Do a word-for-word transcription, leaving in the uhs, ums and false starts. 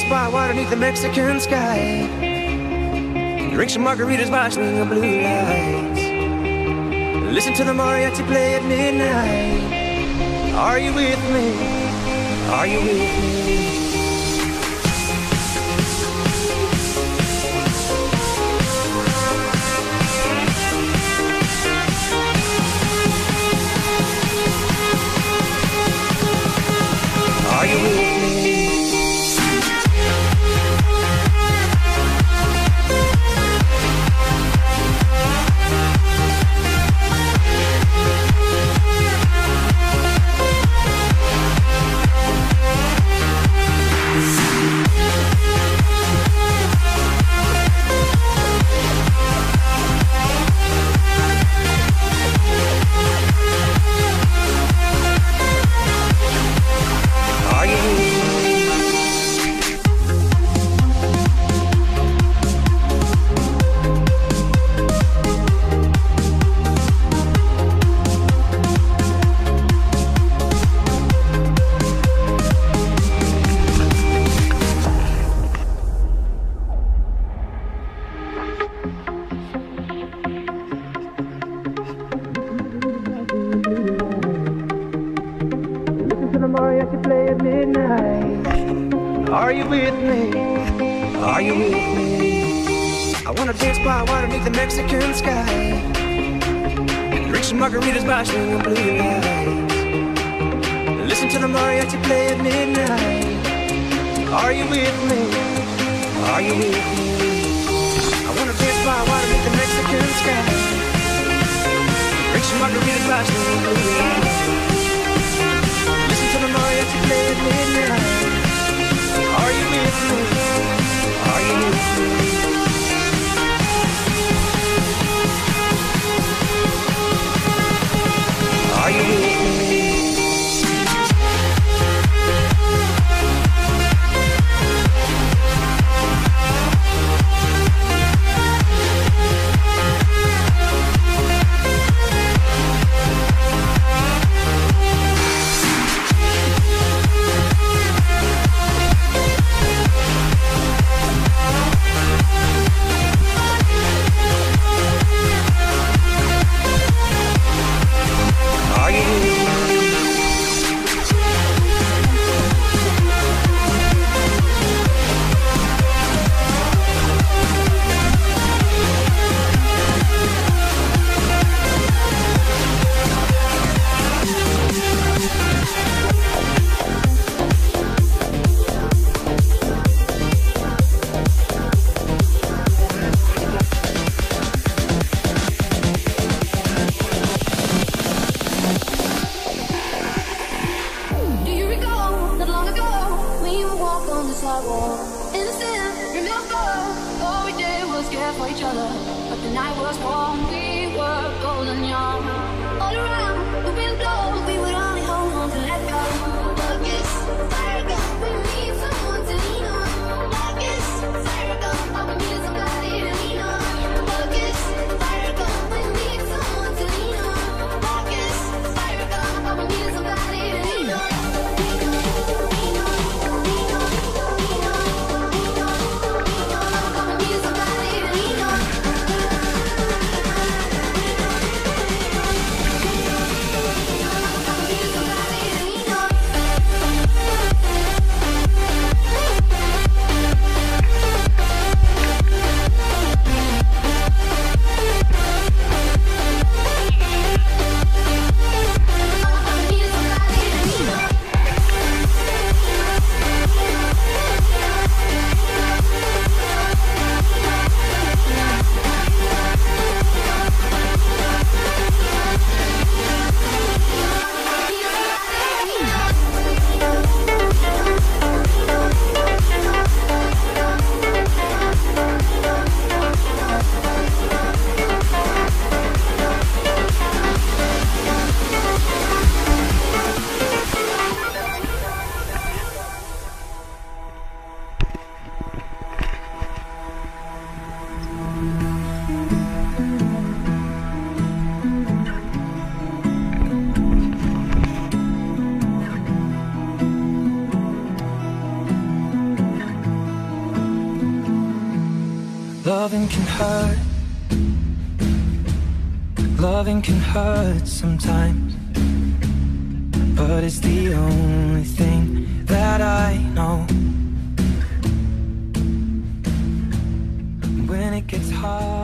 spot underneath the Mexican sky. Drink some margaritas watching the blue lights. Listen to the mariachi play at midnight. Are you with me? Are you with me? Are you with me? Mariachi play at midnight. Are you with me? Are you with me? I wanna dance by water beneath the Mexican sky. Drink some margaritas by the blue lights. Listen to the mariachi play at midnight. Are you with me? Are you with me? I wanna dance by water beneath the Mexican sky. Drink some margaritas by the blue lights. Listen to the mariachi play at midnight. Are you with me? Are you with me? Are you with me? Loving can hurt. Loving can hurt sometimes, but it's the only thing that I know. When it gets hard